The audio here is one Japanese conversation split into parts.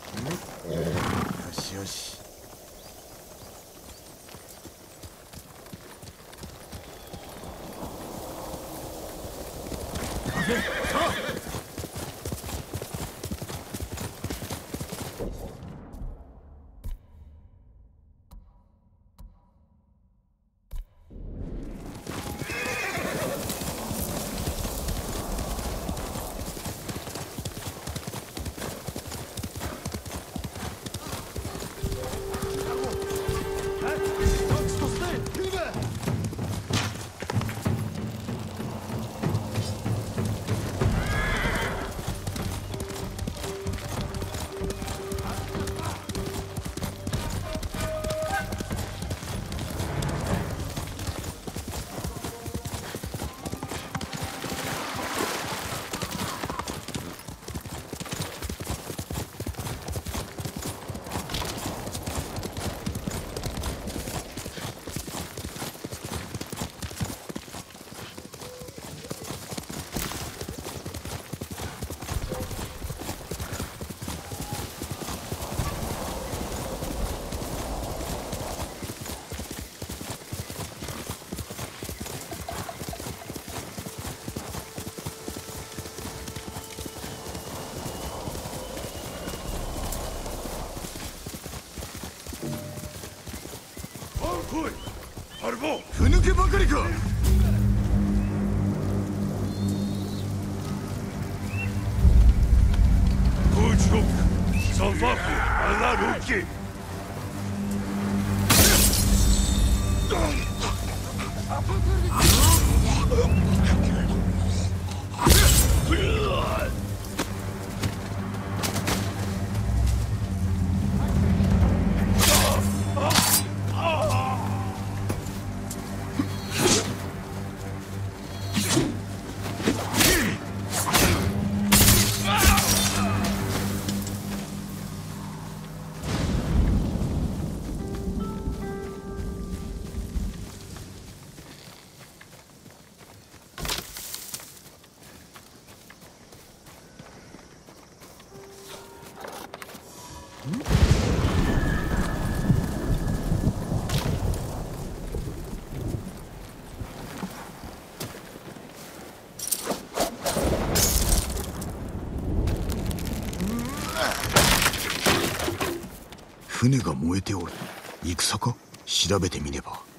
よしよし。風、さあ。 来い、ハルボー。 ふぬけばかりか。 Pucuk, Salvaku, Alaruki. 船が燃えておる。戦か？調べてみねば。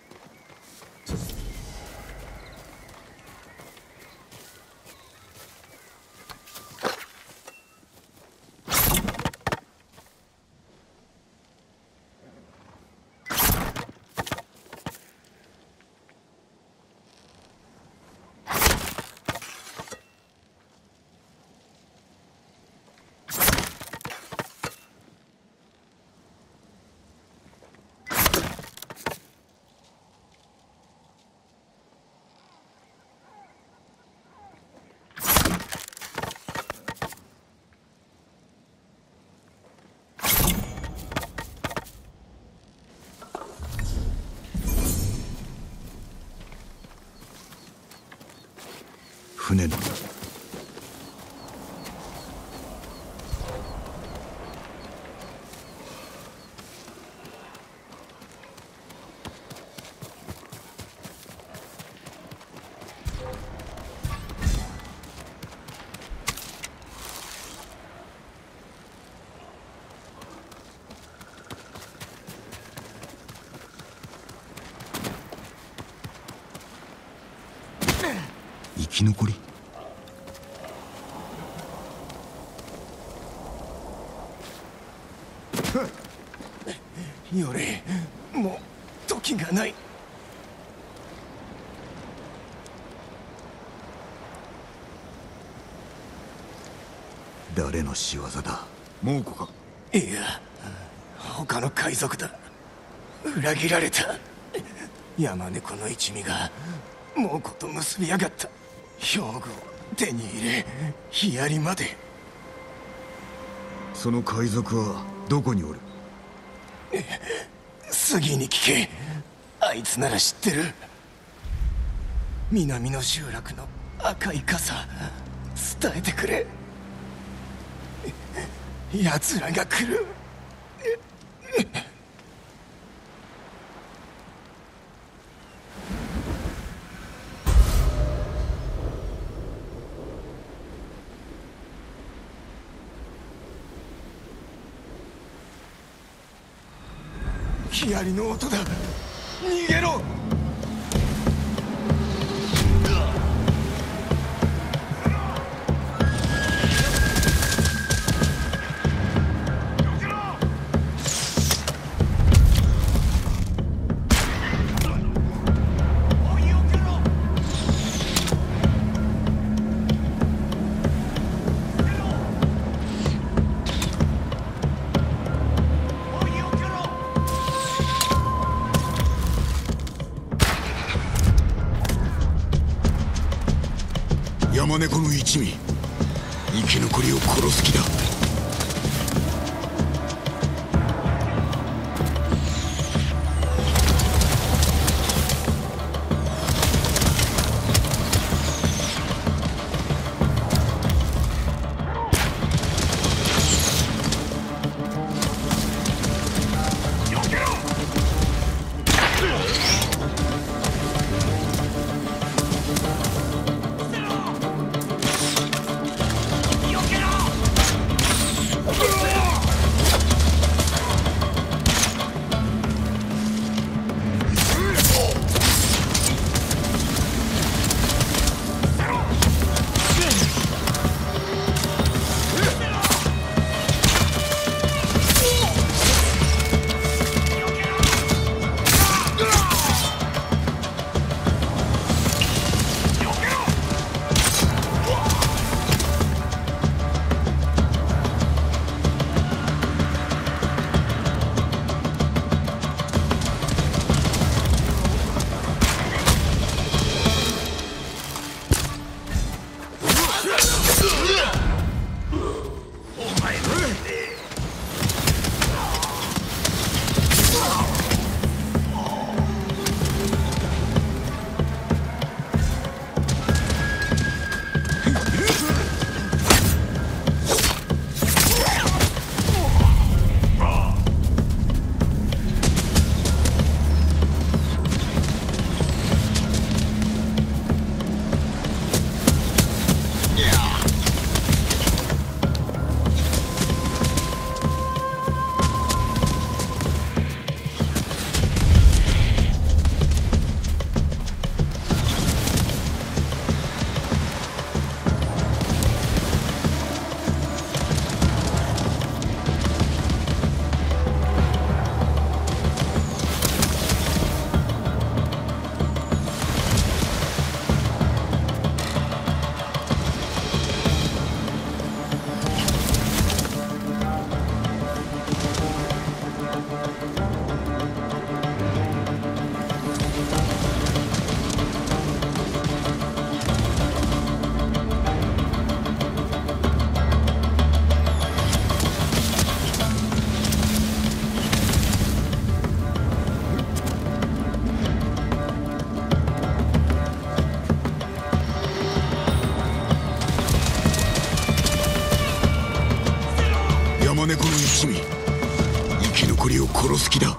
船の生き残り。 よれ、もう時がない。 誰の仕業だ？猛虎か？ いや、他の海賊だ。裏切られた。山猫の一味が猛虎と結びやがった。兵具を手に入れ、ヒアリまで。 その海賊はどこにおる？ 杉に聞け。あいつなら知ってる。南の集落の赤い傘伝えてくれ。 奴らが来る。ヒヤリの音だ。逃げろ。 山猫の一味、生き残りを殺す気だ。山猫の一味、生き残りを殺す気だ。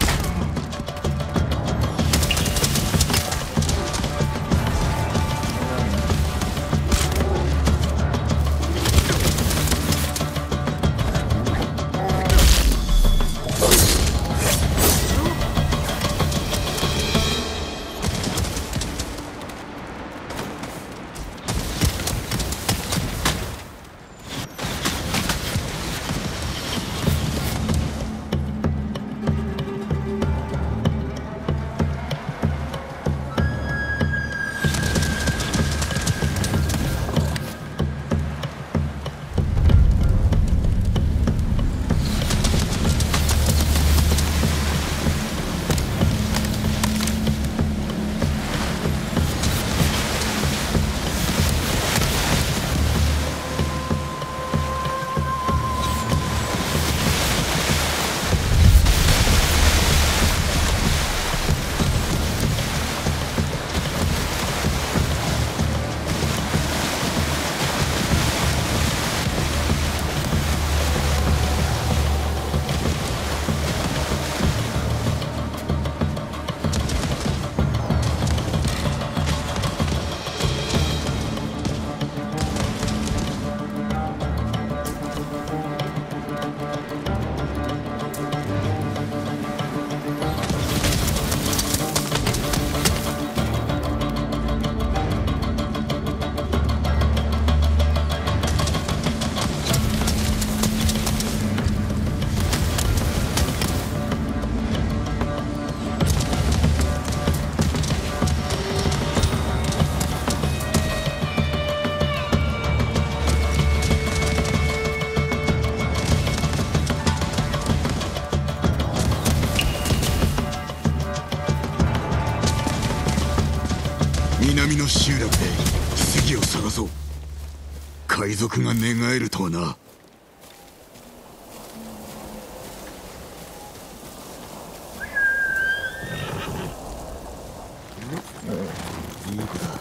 賊が寝返るとはな。いい子だ。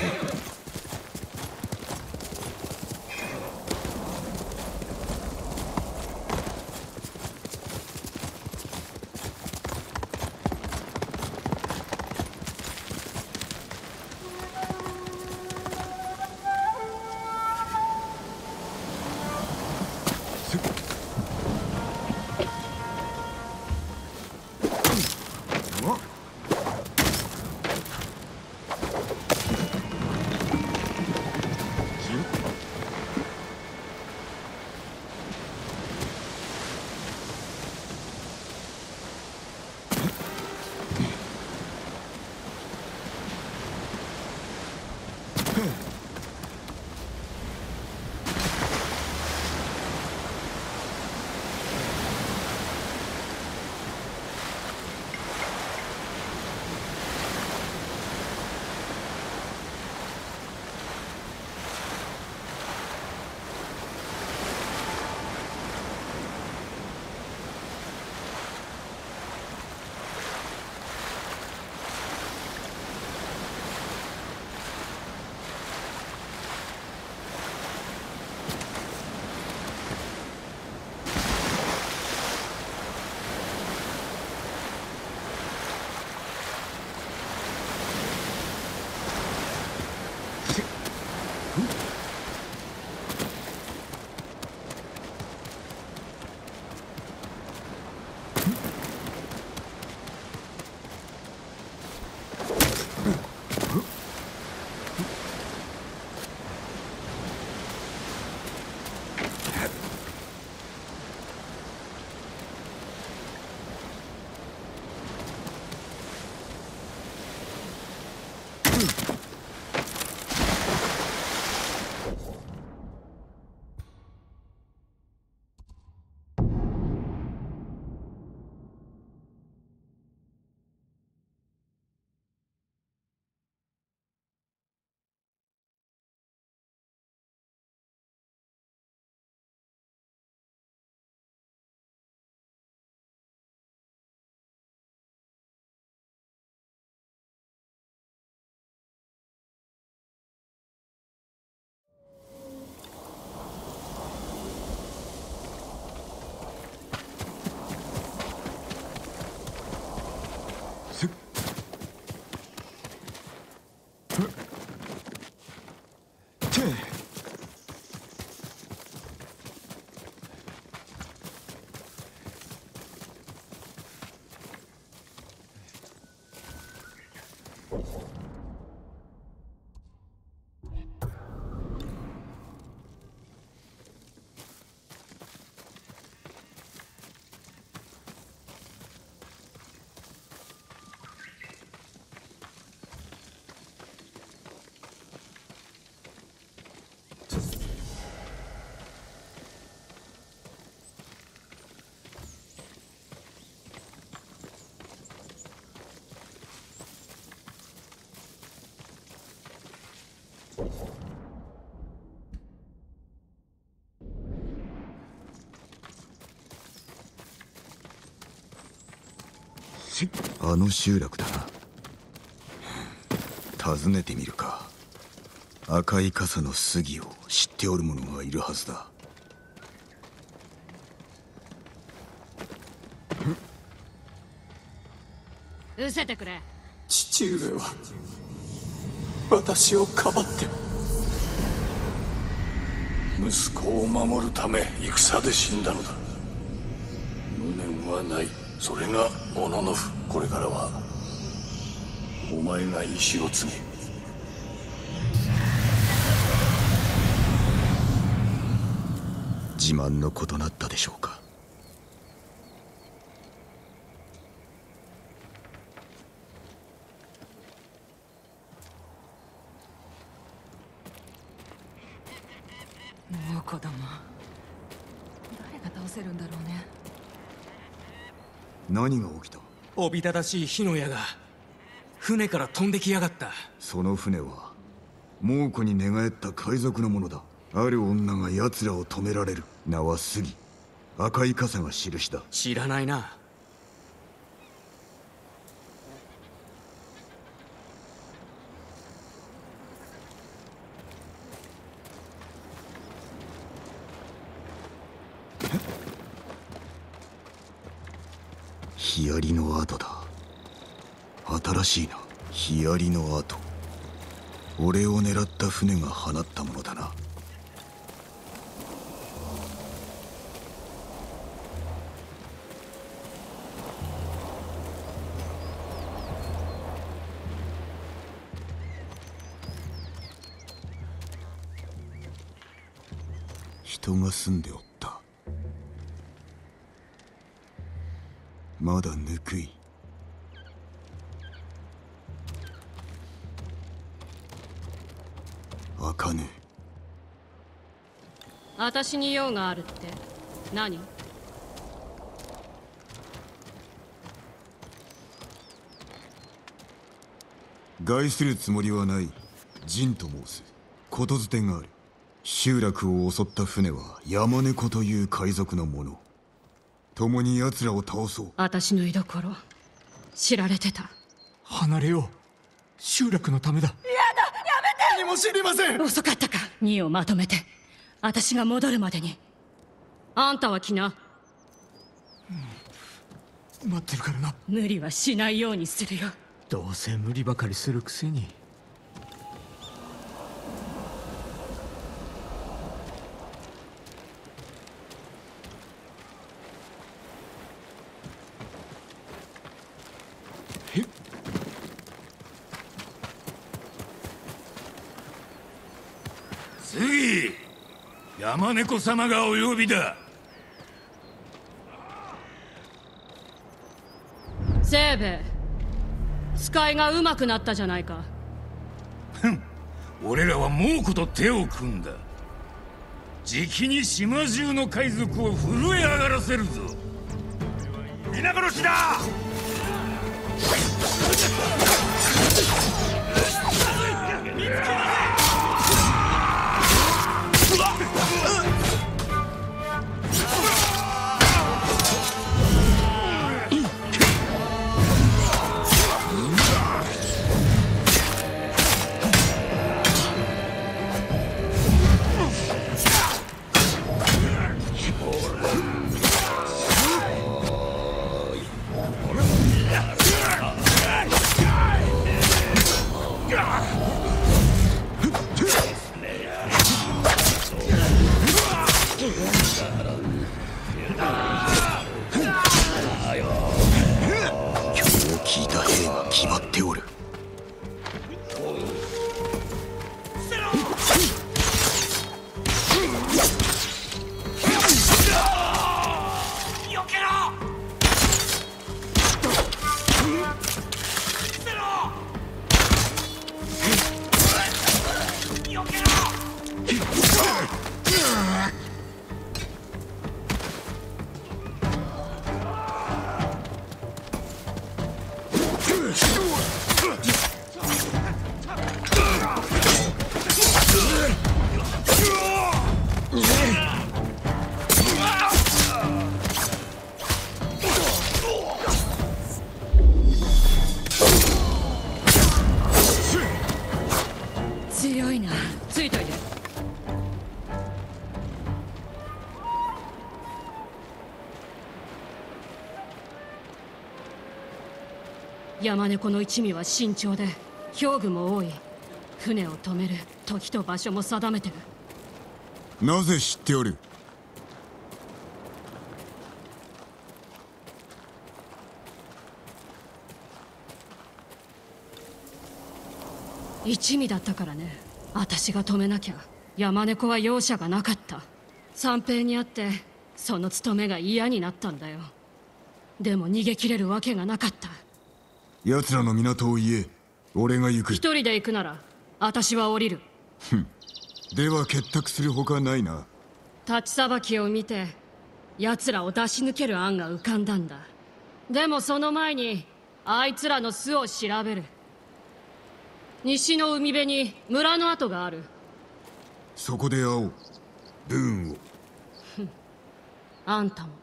あの集落だな。訪ねてみるか。赤い傘の杉を知っておる者がいるはずだ。 失せてくれ。 父上は私をかばって息子を守るため戦で死んだのだ。無念はない。それがオノノフ。これからはお前が意志を継げ。 自慢のことなったでしょうか。 もう子供、誰が倒せるんだろうね。 何が起きた？ おびただしい火の矢が船から飛んできやがった。 その船は猛虎に寝返った海賊のものだ。 ある女が奴らを止められる。名は杉、赤い傘が印だ。 知らないな。 ヒアリの跡だ。新しいな。ヒアリの跡。俺を狙った船が放ったものだな。人が住んでおった。まだぬくい。茜。 私に用があるって何？ 害するつもりはない。陣と申す。ことづてがある。集落を襲った船は山猫という海賊のもの。共に奴らを倒そう。 私の居所知られてた。 離れよう。集落のためだ。やだ、やめて。何も知りません。 遅かったか。2をまとめて私が戻るまでに。あんたは来な。 待ってるからな。 無理はしないようにするよ。 どうせ無理ばかりするくせに。 次、山猫様がお呼びだ。 清兵衛、使いが上手くなったじゃないか。 俺らは猛虎と手を組んだ。じきに島中の海賊を震え上がらせるぞ。皆殺しだ。 聞いた兵が決まっておる。 強いな。ついといて。山猫の一味は慎重で兵具も多い。船を止める時と場所も定めてる。 なぜ知っておる？ 一味だったからね。私が止めなきゃ山猫は容赦がなかった。三平に会ってその務めが嫌になったんだよ。でも逃げ切れるわけがなかった。 奴らの港を言え。俺が行く。 一人で行くなら私は降りる。 では結託するほかないな。 立ちさばきを見て奴らを出し抜ける案が浮かんだんだ。でもその前にあいつらの巣を調べる。西の海辺に村の跡がある。 そこで会おう。ブーンを。 あんたも。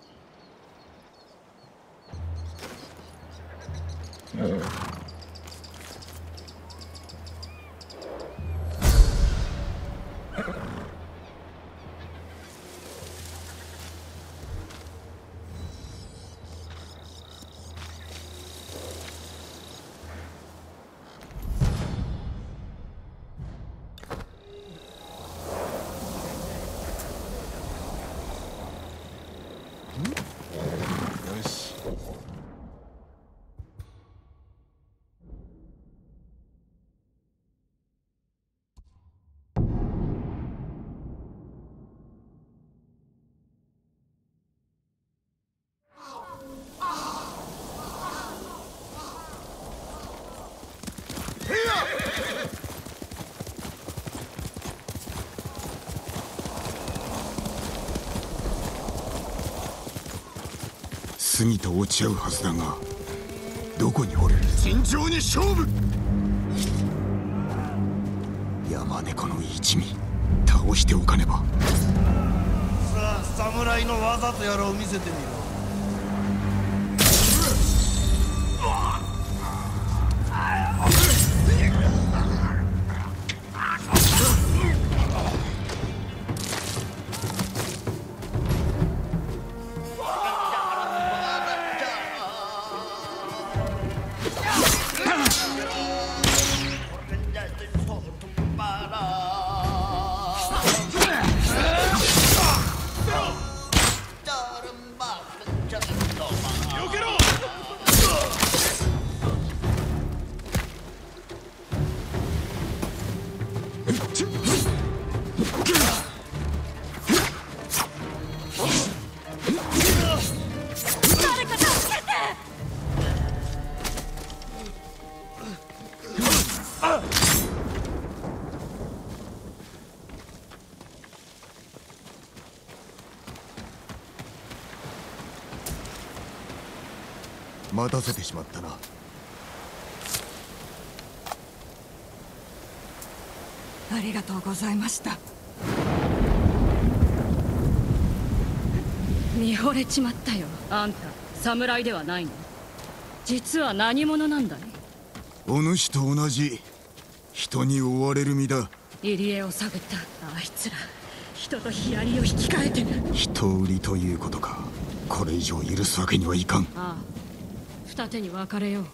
よし。過ぎと落ち合うはずだが、どこにおる？ 尋常に勝負。 山猫の一味倒しておかねば。 さあ侍の技とやらを見せてみろ。 待たせてしまったな。 ありがとうございました。 見惚れちまったよ。あんた侍ではないの？実は何者なんだい？ お主と同じ人に追われる身だ。 入り江を探ったあいつら、人とヒアリを引き換えてる。 人売りということか。これ以上許すわけにはいかん。 ああ、二手に分かれよう。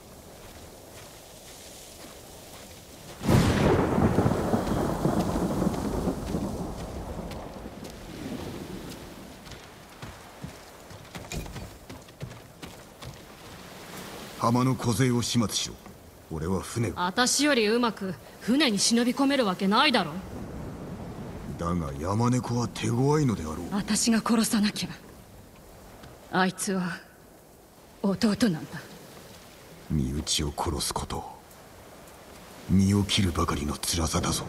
浜の小勢を始末しろ。俺は船を。 私よりうまく船に忍び込めるわけないだろ。 だが山猫は手強いのであろう。 私が殺さなきゃ。あいつは弟なんだ。 身内を殺すこと、身を切るばかりの辛さだぞ。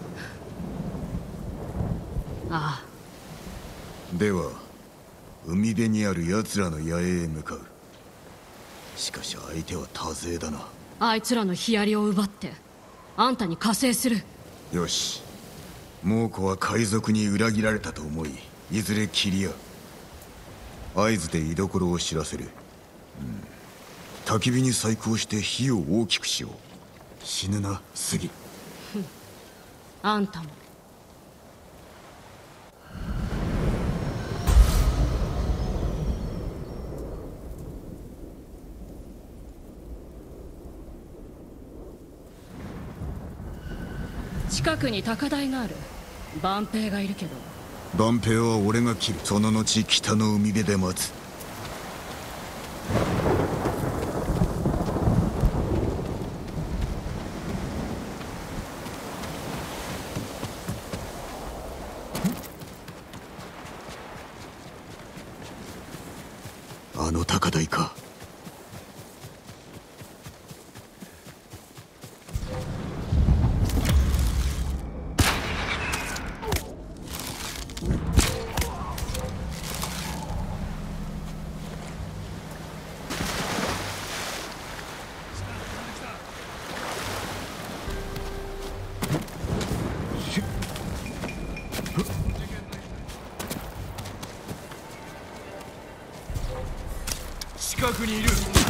ああ。では海辺にある奴らの野営へ向かう。しかし相手は多勢だな。 あいつらのヒアリを奪ってあんたに加勢する。 よし。猛虎は海賊に裏切られたと思い、いずれ切り合う。合図で居所を知らせる。焚き火に細工をして火を大きくしよう。死ぬな、杉。 あんたも。近くに高台がある。万平がいるけど。 万平は俺が切る。その後北の海辺で待つ。あの高台か。 近くにいる。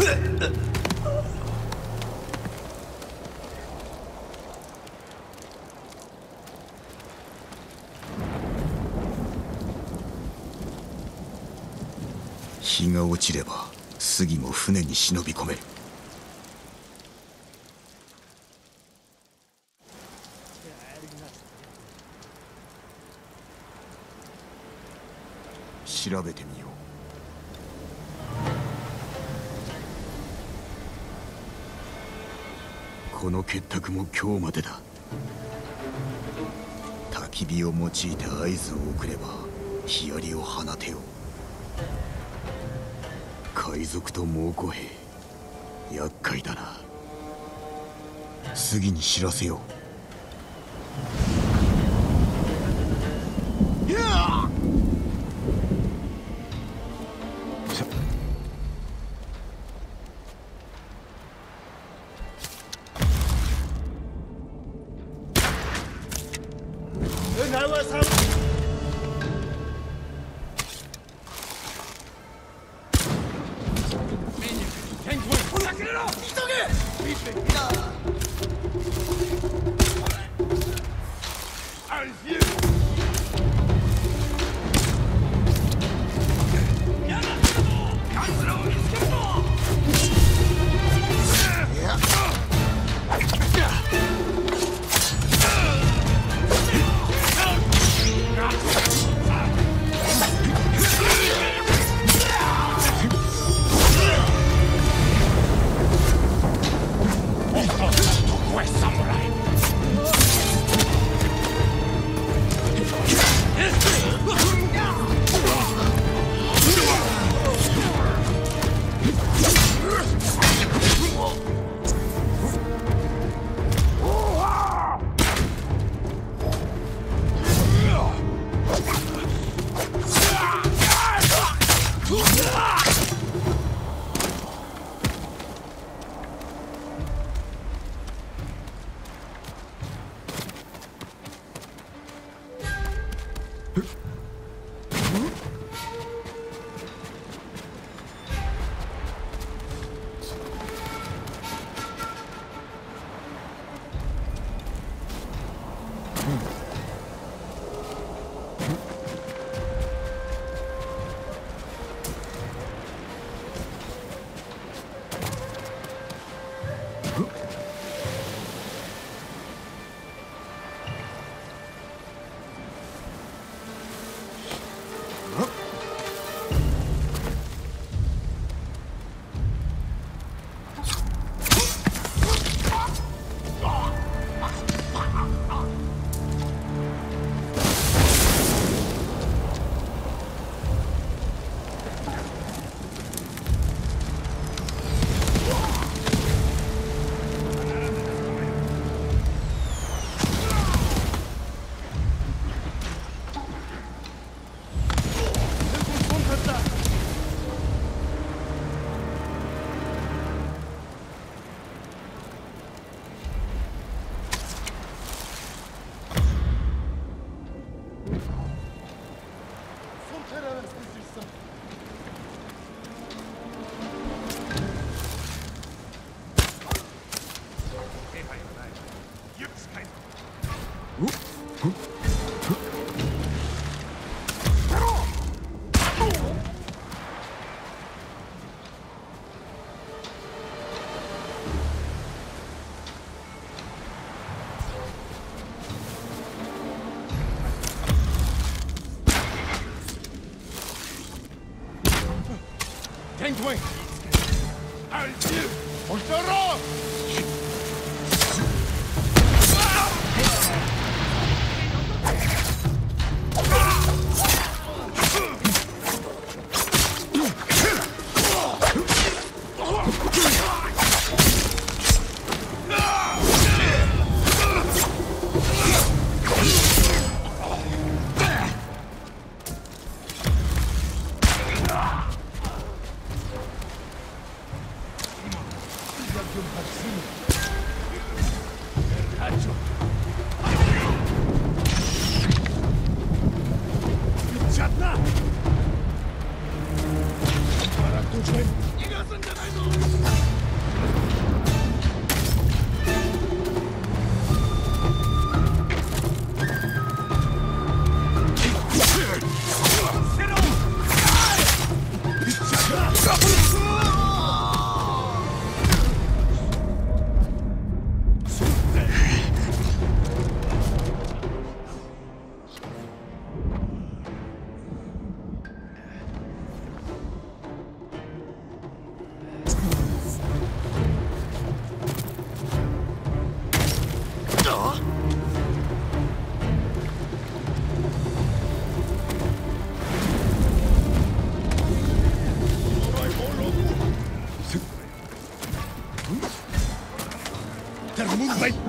日が落ちれば杉も船に忍び込める。調べてみよう。この結託も今日までだ。焚き火を用いて合図を送ればヒアリを放てよう。海賊と猛虎兵、厄介だな。杉に知らせよう。 Penguin! Altir! Ultara! Чатна! Пора тучать!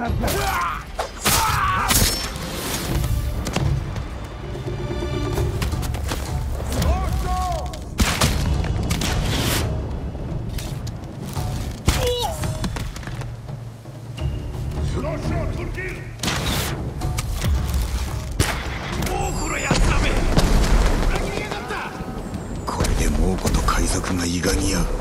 これで猛虎と海賊がいがみ合う。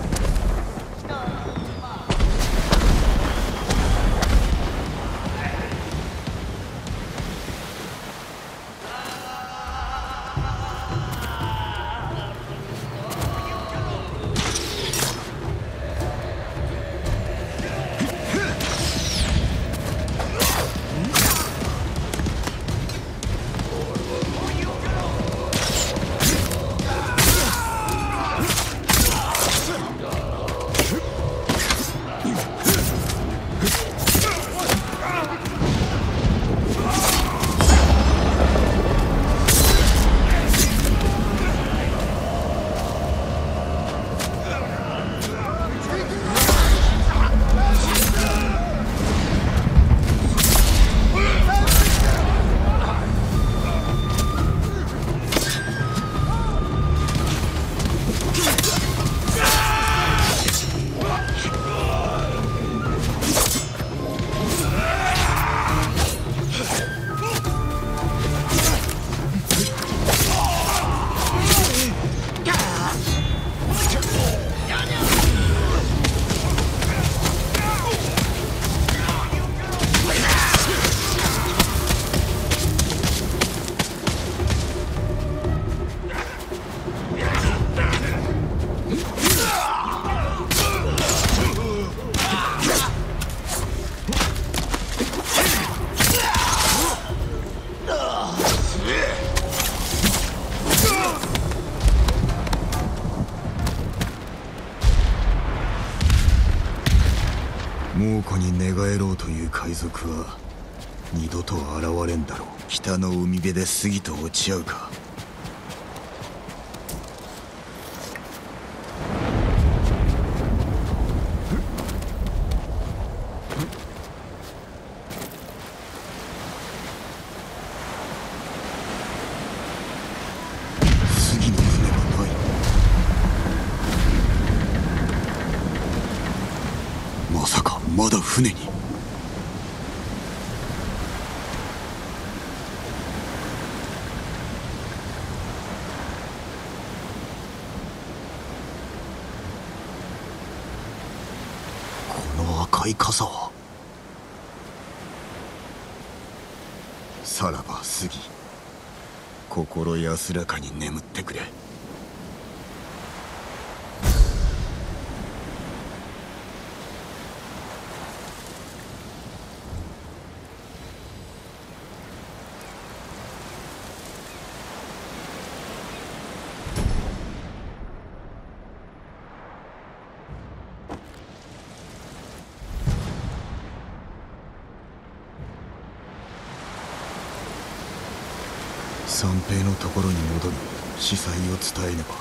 猛虎に寝返ろうという海賊は二度と現れんだろう。北の海辺で杉と落ち合うか。杉の船がない。まさかまだ船に。この赤い傘は。さらば杉、心安らかに眠ってくれ。三平のところに戻り司祭を伝えねば。